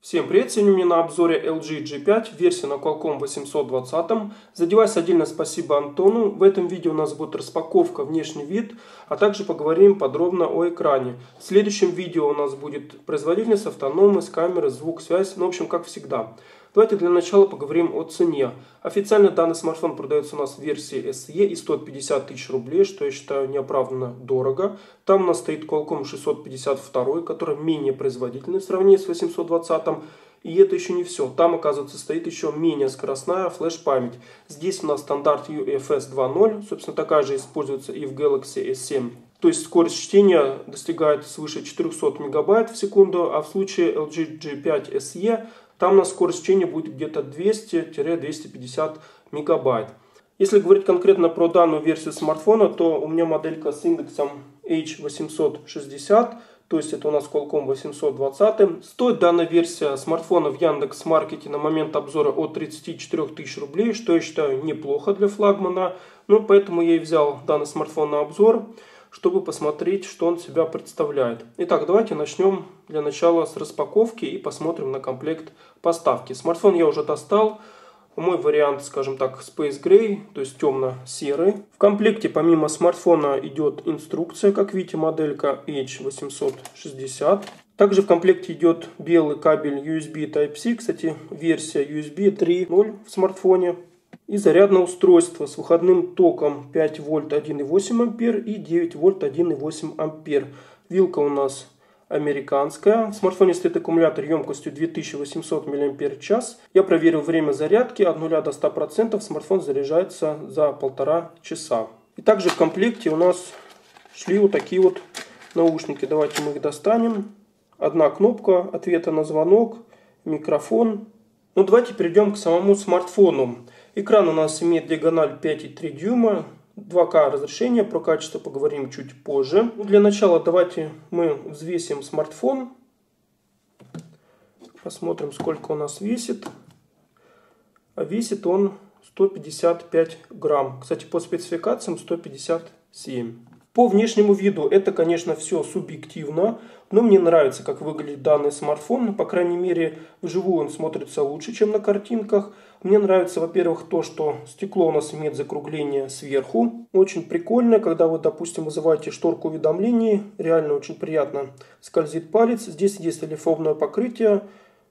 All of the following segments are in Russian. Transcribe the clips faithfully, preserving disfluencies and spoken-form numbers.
Всем привет! Сегодня у меня на обзоре эл джи джи пять, версия на Qualcomm восемьсот двадцать. За девайс отдельно спасибо Антону. В этом видео у нас будет распаковка, внешний вид, а также поговорим подробно о экране. В следующем видео у нас будет производительность, автономность, камеры, звук, связь, ну в общем как всегда. Давайте для начала поговорим о цене. Официально данный смартфон продается у нас в версии эс и и стоит пятьдесят тысяч рублей, что я считаю неоправданно дорого. Там у нас стоит Qualcomm шестьсот пятьдесят два, который менее производительный в сравнении с восемьсот двадцатым. И это еще не все. Там, оказывается, стоит еще менее скоростная флеш-память. Здесь у нас стандарт ю эф эс два ноль. Собственно, такая же используется и в Galaxy эс семь. То есть скорость чтения достигает свыше четырёхсот мегабайт в секунду. А в случае эл джи джи пять эс и там у нас скорость чтения будет где-то двести — двести пятьдесят мегабайт. Если говорить конкретно про данную версию смартфона, то у меня моделька с индексом эйч восемьсот шестьдесят. То есть это у нас Qualcomm восемьсот двадцать. Стоит данная версия смартфона в Яндекс.Маркете на момент обзора от тридцати четырёх тысяч рублей, что я считаю неплохо для флагмана. Ну, поэтому я и взял данный смартфон на обзор, чтобы посмотреть, что он себя представляет. Итак, давайте начнем для начала с распаковки и посмотрим на комплект поставки. Смартфон я уже достал. Мой вариант, скажем так, Space Gray, то есть темно-серый. В комплекте помимо смартфона идет инструкция, как видите, моделька эйч восемьсот шестьдесят. Также в комплекте идет белый кабель ю эс би Type-C, кстати, версия ю эс би три ноль в смартфоне. И зарядное устройство с выходным током пять вольт один и восемь ампер и девять вольт один и восемь ампер. Вилка у нас американская. В смартфоне стоит аккумулятор емкостью две тысячи восемьсот мАч. Я проверил время зарядки от нуля до ста процентов. Смартфон заряжается за полтора часа. И также в комплекте у нас шли вот такие вот наушники. Давайте мы их достанем. Одна кнопка ответа на звонок, микрофон. Ну давайте перейдем к самому смартфону. Экран у нас имеет диагональ пять и три дюйма. два ка разрешение, про качество поговорим чуть позже. Для начала давайте мы взвесим смартфон. Посмотрим, сколько у нас весит. А весит он сто пятьдесят пять грамм. Кстати, по спецификациям сто пятьдесят семь. По внешнему виду это, конечно, все субъективно, но мне нравится, как выглядит данный смартфон. По крайней мере, вживую он смотрится лучше, чем на картинках. Мне нравится, во-первых, то, что стекло у нас имеет закругление сверху. Очень прикольно, когда вы, допустим, вызываете шторку уведомлений. Реально очень приятно скользит палец. Здесь есть лифовное покрытие.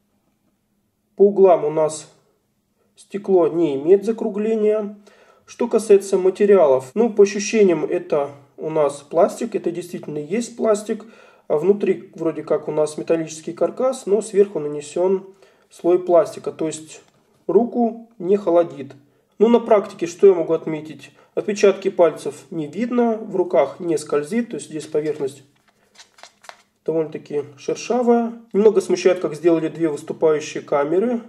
По углам у нас стекло не имеет закругления. Что касается материалов, ну, по ощущениям, это у нас пластик, это действительно есть пластик. А внутри вроде как у нас металлический каркас, но сверху нанесен слой пластика, то есть руку не холодит. Ну, на практике что я могу отметить? Отпечатки пальцев не видно, в руках не скользит, то есть здесь поверхность довольно-таки шершавая. Немного смущает, как сделали две выступающие камеры.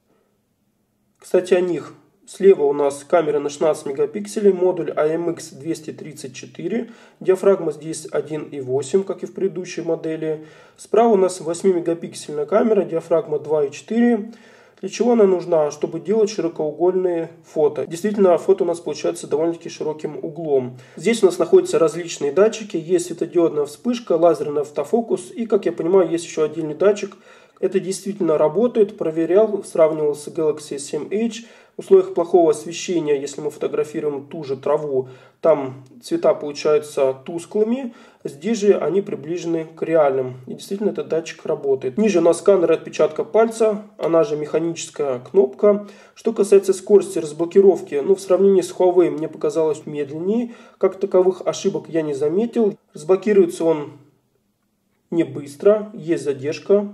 Кстати, о них. Слева у нас камера на шестнадцать мегапикселей, модуль ай эм икс двести тридцать четыре, диафрагма здесь один и восемь, как и в предыдущей модели. Справа у нас восьмимегапиксельная камера, диафрагма два и четыре. Для чего она нужна? Чтобы делать широкоугольные фото. Действительно, фото у нас получается довольно-таки широким углом. Здесь у нас находятся различные датчики, есть светодиодная вспышка, лазерный автофокус и, как я понимаю, есть еще отдельный датчик. Это действительно работает, проверял, сравнивал с Galaxy эс семь эйч. В условиях плохого освещения, если мы фотографируем ту же траву, там цвета получаются тусклыми, здесь же они приближены к реальным. И действительно этот датчик работает. Ниже у нас сканер отпечатка пальца, она же механическая кнопка. Что касается скорости разблокировки, ну в сравнении с Huawei мне показалось медленнее. Как таковых ошибок я не заметил. Разблокируется он не быстро, есть задержка.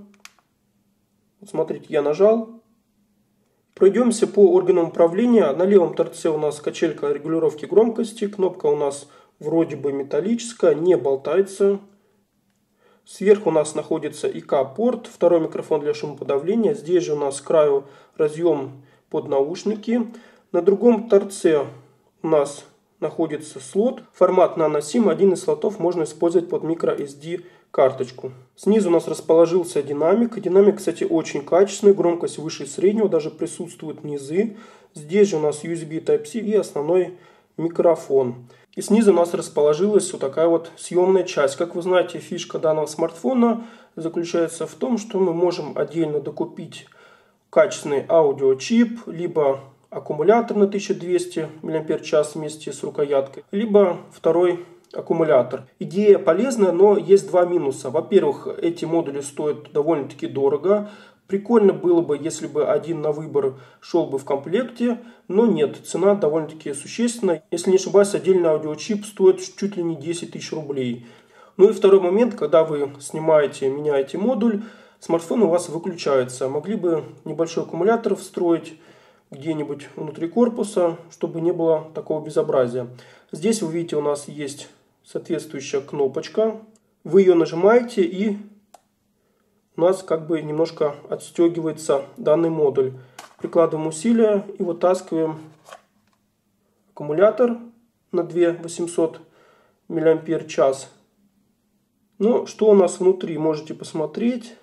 Вот смотрите, я нажал. Пройдемся по органам управления. На левом торце у нас качелька регулировки громкости. Кнопка у нас вроде бы металлическая, не болтается. Сверху у нас находится и ка-порт, второй микрофон для шумоподавления. Здесь же у нас с краю разъем под наушники. На другом торце у нас находится слот. Формат Nano SIM. Один из слотов можно использовать под microSD карточку. Снизу у нас расположился динамик. Динамик, кстати, очень качественный, громкость выше среднего, даже присутствуют низы. Здесь же у нас ю эс би Type-C и основной микрофон. И снизу у нас расположилась вот такая вот съемная часть. Как вы знаете, фишка данного смартфона заключается в том, что мы можем отдельно докупить качественный аудиочип, либо аккумулятор на тысячу двести мАч вместе с рукояткой, либо второй аккумулятор. Идея полезная, но есть два минуса. Во-первых, эти модули стоят довольно-таки дорого. Прикольно было бы, если бы один на выбор шел бы в комплекте, но нет, цена довольно-таки существенная. Если не ошибаюсь, отдельный аудиочип стоит чуть ли не десять тысяч рублей. Ну и второй момент, когда вы снимаете, меняете модуль, смартфон у вас выключается. Могли бы небольшой аккумулятор встроить где-нибудь внутри корпуса, чтобы не было такого безобразия. Здесь вы видите, у нас есть соответствующая кнопочка. Вы ее нажимаете, и у нас как бы немножко отстегивается данный модуль. Прикладываем усилия и вытаскиваем аккумулятор на две тысячи восемьсот мАч. Ну, что у нас внутри, можете посмотреть.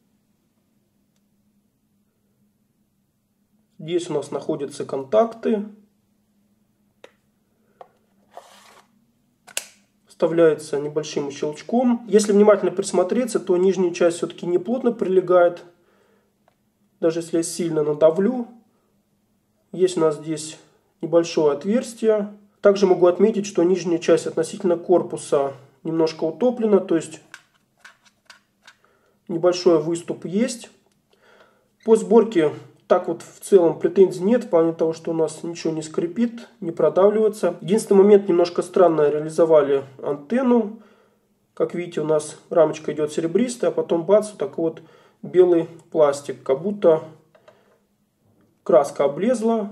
Здесь у нас находятся контакты. Вставляется небольшим щелчком. Если внимательно присмотреться, то нижняя часть все-таки не плотно прилегает. Даже если я сильно надавлю. Есть у нас здесь небольшое отверстие. Также могу отметить, что нижняя часть относительно корпуса немножко утоплена. То есть небольшой выступ есть. По сборке так вот в целом претензий нет, в плане того, что у нас ничего не скрипит, не продавливается. Единственный момент, немножко странно реализовали антенну. Как видите, у нас рамочка идет серебристая, а потом бац, вот такой вот белый пластик. Как будто краска облезла.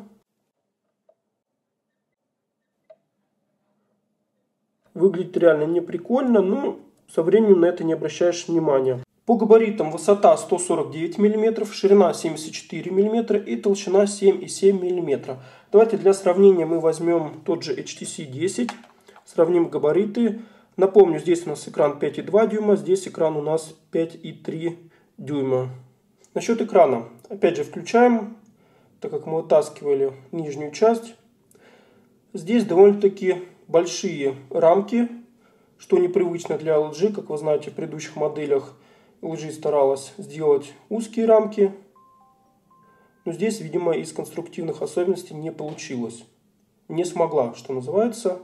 Выглядит реально не прикольно, но со временем на это не обращаешь внимания. По габаритам высота сто сорок девять миллиметров, ширина семьдесят четыре миллиметра и толщина семь и семь миллиметра. Давайте для сравнения мы возьмем тот же эйч ти си десять, сравним габариты. Напомню, здесь у нас экран пять и два дюйма, здесь экран у нас пять и три дюйма. Насчет экрана, опять же включаем, так как мы вытаскивали нижнюю часть. Здесь довольно-таки большие рамки, что непривычно для эл джи, как вы знаете, в предыдущих моделях эл джи старалась сделать узкие рамки, но здесь, видимо, из конструктивных особенностей не получилось. Не смогла, что называется.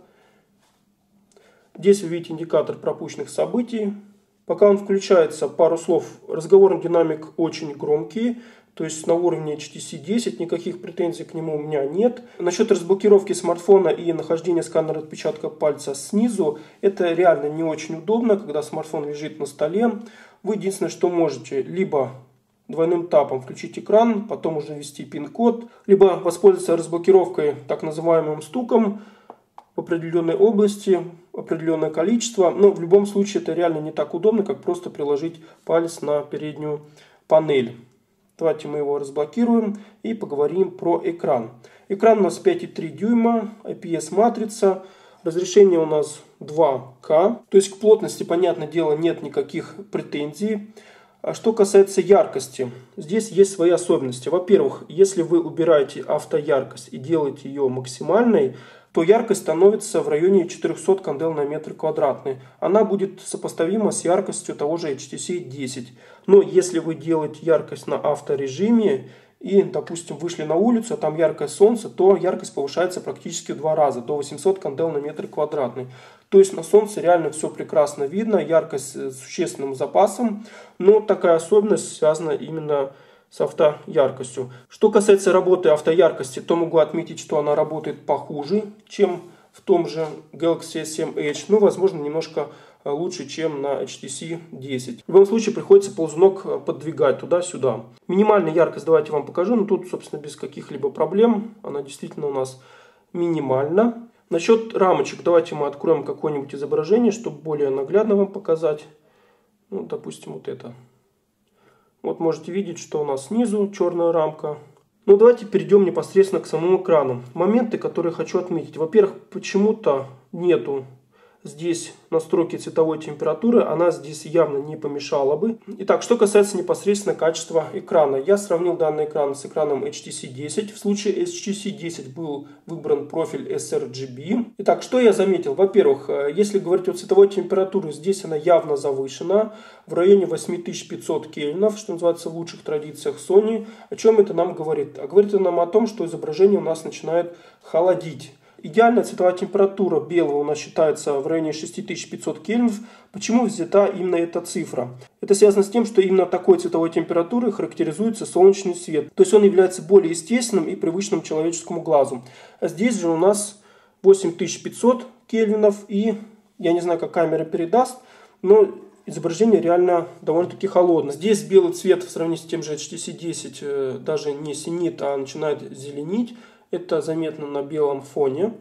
Здесь вы видите индикатор пропущенных событий. Пока он включается, пару слов. Разговорный динамик очень громкий, то есть на уровне эйч ти си десять, никаких претензий к нему у меня нет. Насчет разблокировки смартфона и нахождения сканера отпечатка пальца снизу, это реально не очень удобно, когда смартфон лежит на столе. Вы единственное, что можете, либо двойным тапом включить экран, потом уже ввести пин-код, либо воспользоваться разблокировкой, так называемым стуком в определенной области, определенное количество. Но в любом случае это реально не так удобно, как просто приложить палец на переднюю панель. Давайте мы его разблокируем и поговорим про экран. Экран у нас пять и три дюйма, ай пи эс матрица. Разрешение у нас два ка, то есть к плотности, понятное дело, нет никаких претензий. А что касается яркости, здесь есть свои особенности. Во-первых, если вы убираете автояркость и делаете ее максимальной, то яркость становится в районе четырехсот кандел на метр квадратный. Она будет сопоставима с яркостью того же эйч ти си десять. Но если вы делаете яркость на авторежиме, и, допустим, вышли на улицу, а там яркое солнце, то яркость повышается практически в два раза, до восьмисот кандел на метр квадратный. То есть на солнце реально все прекрасно видно, яркость с существенным запасом, но такая особенность связана именно с автояркостью. Что касается работы автояркости, то могу отметить, что она работает похуже, чем в том же Galaxy эс семь эйдж, ну, возможно, немножко лучше, чем на эйч ти си десять. В любом случае приходится ползунок подвигать туда-сюда. Минимальная яркость давайте вам покажу, но тут, собственно, без каких-либо проблем. Она действительно у нас минимальна. Насчет рамочек, давайте мы откроем какое-нибудь изображение, чтобы более наглядно вам показать. Ну, допустим, вот это. Вот можете видеть, что у нас снизу черная рамка. Ну, давайте перейдем непосредственно к самому экрану. Моменты, которые хочу отметить. Во-первых, почему-то нету здесь настройки цветовой температуры, она здесь явно не помешала бы. Итак, что касается непосредственно качества экрана. Я сравнил данный экран с экраном эйч ти си десять. В случае эйч ти си десять был выбран профиль эс эр джи би. Итак, что я заметил? Во-первых, если говорить о цветовой температуре, здесь она явно завышена, в районе восемь тысяч пятьсот кельвинов, что называется в лучших традициях Sony. О чем это нам говорит? А говорит это нам о том, что изображение у нас начинает холодить. Идеальная цветовая температура белого у нас считается в районе шесть тысяч пятьсот кельвинов. Почему взята именно эта цифра? Это связано с тем, что именно такой цветовой температурой характеризуется солнечный свет. То есть он является более естественным и привычным человеческому глазу. А здесь же у нас восемь тысяч пятьсот кельвинов, и я не знаю, как камера передаст, но изображение реально довольно-таки холодное. Здесь белый цвет в сравнении с тем же эйч ти си десять даже не синит, а начинает зеленить. Это заметно на белом фоне.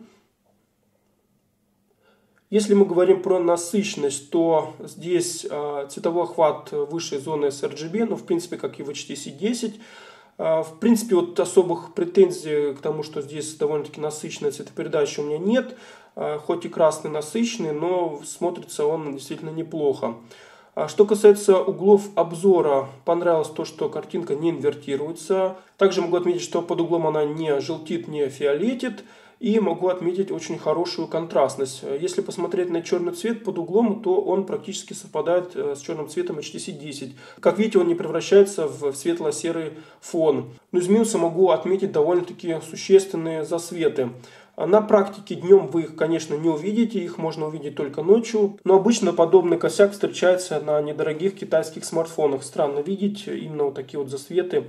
Если мы говорим про насыщенность, то здесь э, цветовой охват выше зоны эс эр джи би, но в принципе, как и в эйч ти си десять. Э, в принципе, вот особых претензий к тому, что здесь довольно-таки насыщенная цветопередача, у меня нет. Э, хоть и красный насыщенный, но смотрится он действительно неплохо. Что касается углов обзора, понравилось то, что картинка не инвертируется. Также могу отметить, что под углом она не желтит, не фиолетит. И могу отметить очень хорошую контрастность. Если посмотреть на черный цвет под углом, то он практически совпадает с черным цветом эйч ти си десять. Как видите, он не превращается в светло-серый фон. Но из минуса могу отметить довольно-таки существенные засветы. На практике днем вы их, конечно, не увидите, их можно увидеть только ночью. Но обычно подобный косяк встречается на недорогих китайских смартфонах. Странно видеть именно вот такие вот засветы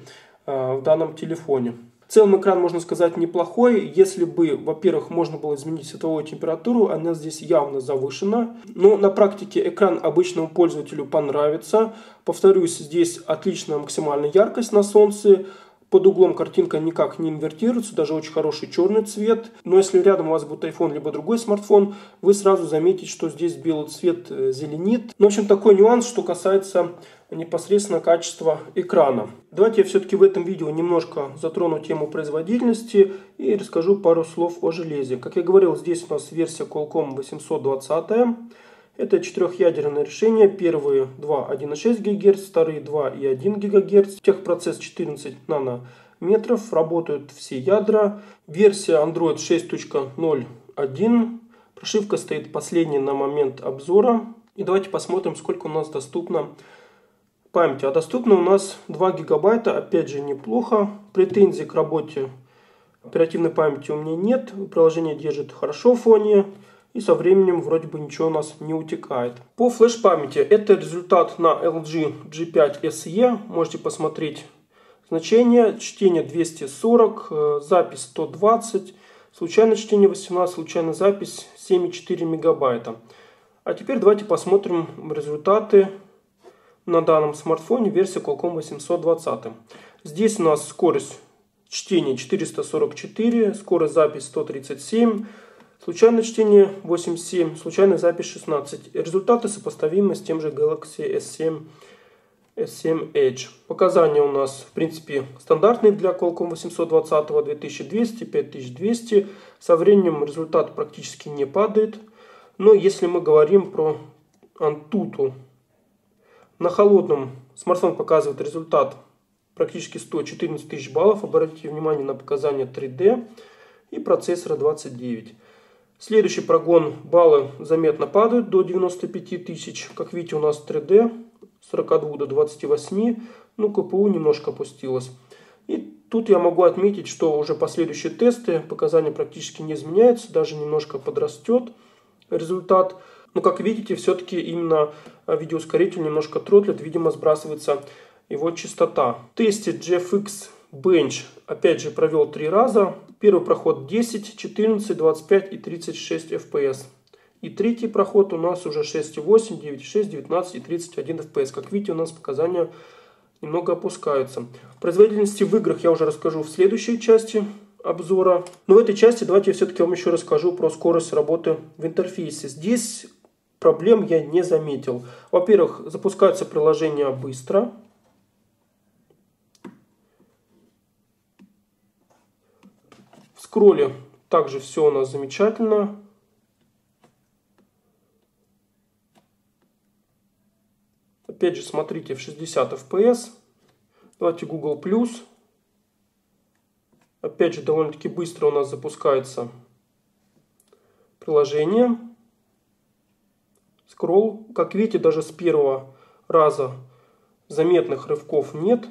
в данном телефоне. В целом экран, можно сказать, неплохой. Если бы, во-первых, можно было изменить световую температуру, она здесь явно завышена. Но на практике экран обычному пользователю понравится. Повторюсь, здесь отличная максимальная яркость на солнце. Под углом картинка никак не инвертируется, даже очень хороший черный цвет. Но если рядом у вас будет iPhone либо другой смартфон, вы сразу заметите, что здесь белый цвет зеленит. Ну, в общем, такой нюанс, что касается непосредственно качества экрана. Давайте я все-таки в этом видео немножко затрону тему производительности и расскажу пару слов о железе. Как я говорил, здесь у нас версия Qualcomm восемьсот двадцать. Это четырехъядерное решение. Первые два один и шесть гигагерц, вторые два и один гигагерц. Техпроцесс четырнадцать нанометров. Работают все ядра. Версия Android шесть точка ноль один. Прошивка стоит последняя на момент обзора. И давайте посмотрим, сколько у нас доступно памяти. А доступно у нас два гигабайта. Опять же, неплохо. Претензий к работе оперативной памяти у меня нет. Приложение держит хорошо в фоне. И со временем вроде бы ничего у нас не утекает. По флеш-памяти это результат на эл джи джи пять эс и. Можете посмотреть значение. Чтение двести сорок, запись сто двадцать, случайное чтение восемнадцать, случайная запись семь и четыре мегабайта. А теперь давайте посмотрим результаты на данном смартфоне версии Qualcomm восемьсот двадцать. Здесь у нас скорость чтения четыреста сорок четыре, скорость записи сто тридцать семь. Случайное чтение восемьдесят семь, случайная запись шестнадцать. Результаты сопоставимы с тем же Galaxy эс семь, эс семь Edge. Показания у нас, в принципе, стандартные для Qualcomm восемьсот двадцать, две тысячи двести, пять тысяч двести. Со временем результат практически не падает. Но если мы говорим про Antutu, на холодном смартфон показывает результат практически сто четырнадцать тысяч баллов. Обратите внимание на показания три дэ и процессора двадцать девять. Следующий прогон, баллы заметно падают до девяноста пяти тысяч. Как видите, у нас три дэ с сорока двух до двадцати восьми. Ну, ка пэ у немножко опустилось. И тут я могу отметить, что уже последующие тесты, показания практически не изменяются. Даже немножко подрастет результат. Но, как видите, все-таки именно видеоускоритель немножко тротлит. Видимо, сбрасывается его частота. В тесте джи эф икс Bench опять же провел три раза. Первый проход десять, четырнадцать, двадцать пять и тридцать шесть эф пи эс. И третий проход у нас уже шесть и восемь, девять и шесть, девятнадцать и тридцать один эф пи эс. Как видите, у нас показания немного опускаются. Производительности в играх я уже расскажу в следующей части обзора. Но в этой части давайте я все-таки вам еще расскажу про скорость работы в интерфейсе. Здесь проблем я не заметил. Во-первых, запускается приложение быстро. В скролле также все у нас замечательно. Опять же, смотрите, в шестьдесят эф пи эс. Давайте Google плюс. Опять же, довольно-таки быстро у нас запускается приложение. Скролл. Как видите, даже с первого раза заметных рывков нет.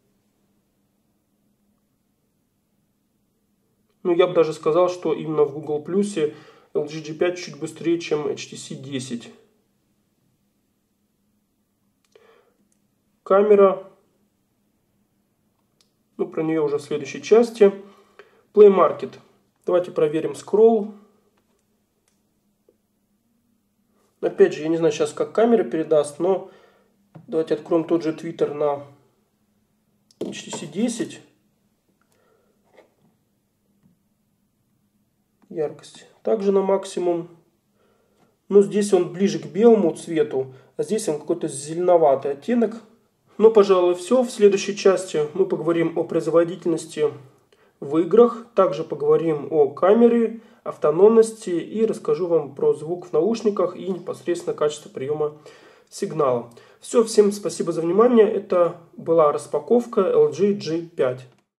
Ну, я бы даже сказал, что именно в Google плюсе эл джи джи пять чуть быстрее, чем эйч ти си десять. Камера. Ну, про нее уже в следующей части. Play Market. Давайте проверим скролл. Опять же, я не знаю сейчас, как камера передаст, но давайте откроем тот же Twitter на эйч ти си десять. Яркость также на максимум. Но здесь он ближе к белому цвету, а здесь он какой-то зеленоватый оттенок. Ну, пожалуй, все. В следующей части мы поговорим о производительности в играх. Также поговорим о камере, автономности и расскажу вам про звук в наушниках и непосредственно качество приема сигнала. Все, всем спасибо за внимание. Это была распаковка эл джи джи пять.